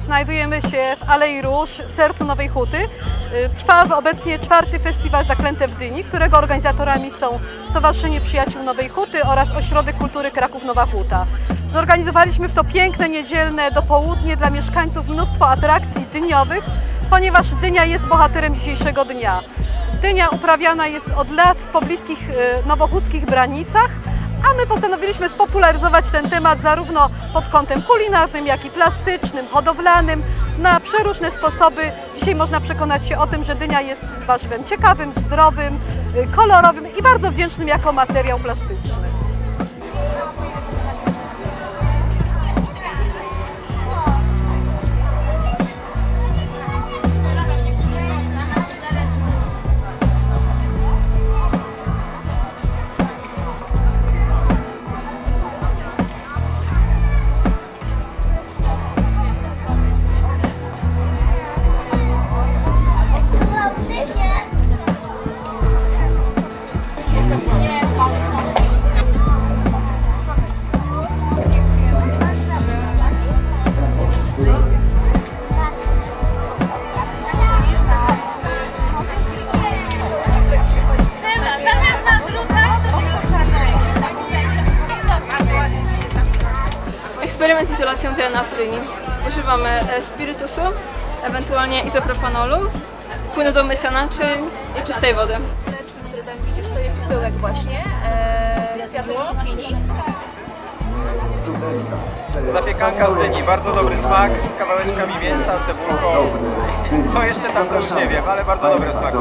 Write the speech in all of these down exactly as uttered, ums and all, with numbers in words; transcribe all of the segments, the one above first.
Znajdujemy się w Alei Róż, sercu Nowej Huty. Trwa obecnie czwarty festiwal Zaklęte w Dyni, którego organizatorami są Stowarzyszenie Przyjaciół Nowej Huty oraz Ośrodek Kultury Kraków Nowa Huta. Zorganizowaliśmy w to piękne, niedzielne dopołudnie dla mieszkańców mnóstwo atrakcji dyniowych, ponieważ dynia jest bohaterem dzisiejszego dnia. Dynia uprawiana jest od lat w pobliskich nowochódzkich Branicach, a my postanowiliśmy spopularyzować ten temat zarówno pod kątem kulinarnym, jak i plastycznym, hodowlanym, na przeróżne sposoby. Dzisiaj można przekonać się o tym, że dynia jest warzywem ciekawym, zdrowym, kolorowym i bardzo wdzięcznym jako materiał plastyczny. Eksperyment z izolacją D N A z dyni. Używamy spirytusu, ewentualnie izopropanolu, płynu do mycia naczyń i czystej wody. Który tam widzisz, to jest pyłek właśnie, e, kwiatek cukinii. Zapiekanka z dyni, bardzo dobry smak, z kawałeczkami mięsa, cebulką. Co jeszcze tam to już nie wiem, ale bardzo dobry smak.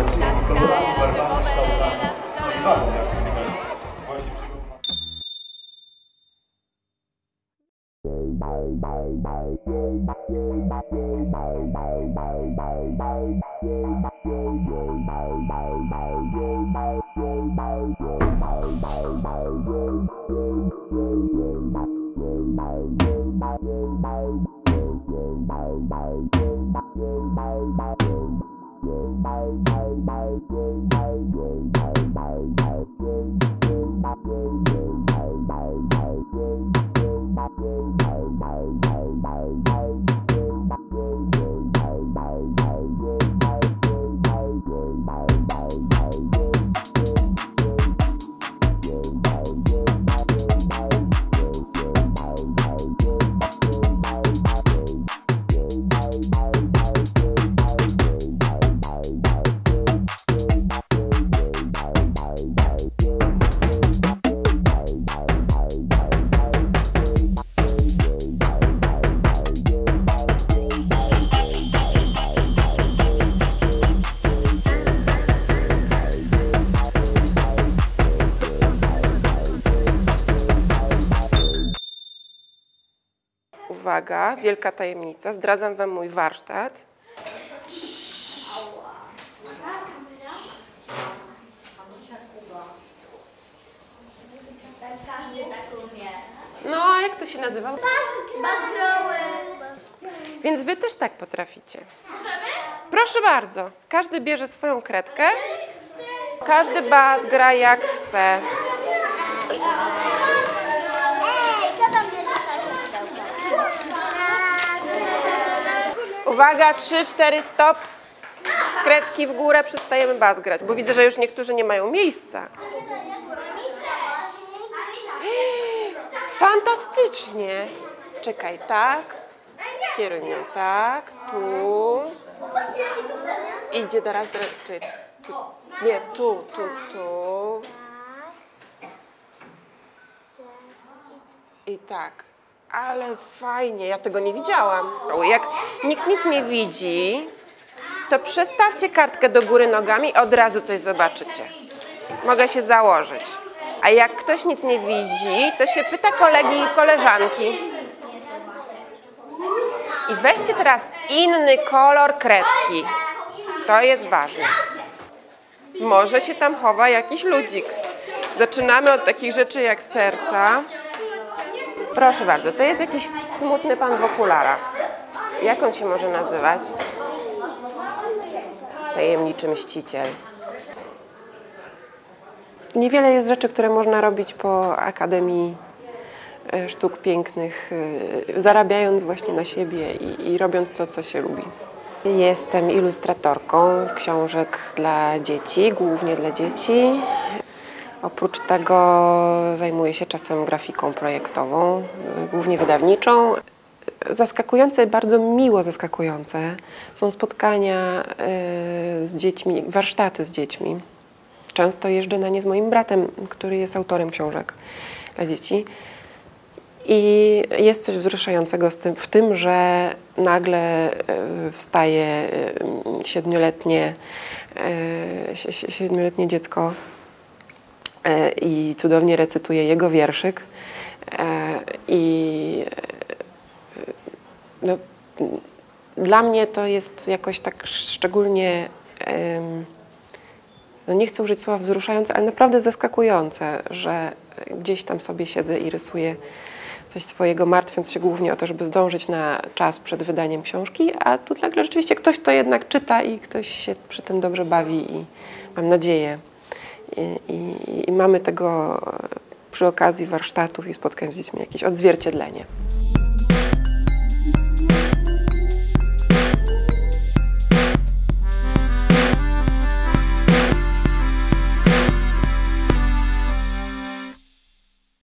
Uwaga, wielka tajemnica, zdradzam wam mój warsztat. No, jak to się nazywa? Bazgroły. Więc wy też tak potraficie. Proszę bardzo, każdy bierze swoją kredkę, każdy bas gra jak chce. Uwaga, trzy, cztery, stop. Kredki w górę, przestajemy bas grać, bo widzę, że już niektórzy nie mają miejsca. Fantastycznie. Czekaj, tak. Kieruj mnie, tak. Tu. Idzie teraz, czy tu. Nie, tu, tu, tu. I tak. Ale fajnie, ja tego nie widziałam. Jak nikt nic nie widzi, to przestawcie kartkę do góry nogami i od razu coś zobaczycie. Mogę się założyć. A jak ktoś nic nie widzi, to się pyta kolegi i koleżanki. I weźcie teraz inny kolor kredki. To jest ważne. Może się tam chowa jakiś ludzik. Zaczynamy od takich rzeczy jak serca. Proszę bardzo, to jest jakiś smutny pan w okularach. Jak on się może nazywać? Tajemniczy mściciel. Niewiele jest rzeczy, które można robić po Akademii sztuk pięknych, zarabiając właśnie na siebie i, i robiąc to, co się lubi. Jestem ilustratorką książek dla dzieci, głównie dla dzieci. Oprócz tego zajmuję się czasem grafiką projektową, głównie wydawniczą. Zaskakujące, bardzo miło zaskakujące są spotkania z dziećmi, warsztaty z dziećmi. Często jeżdżę na nie z moim bratem, który jest autorem książek dla dzieci. I jest coś wzruszającego w tym, że nagle wstaje siedmioletnie, siedmioletnie dziecko i cudownie recytuje jego wierszyk. I no, dla mnie to jest jakoś tak szczególnie, no nie chcę użyć słowa wzruszające, ale naprawdę zaskakujące, że gdzieś tam sobie siedzę i rysuję coś swojego, martwiąc się głównie o to, żeby zdążyć na czas przed wydaniem książki, a tu nagle rzeczywiście ktoś to jednak czyta i ktoś się przy tym dobrze bawi i mam nadzieję. I, i, i mamy tego przy okazji warsztatów i spotkań z dziećmi jakieś odzwierciedlenie.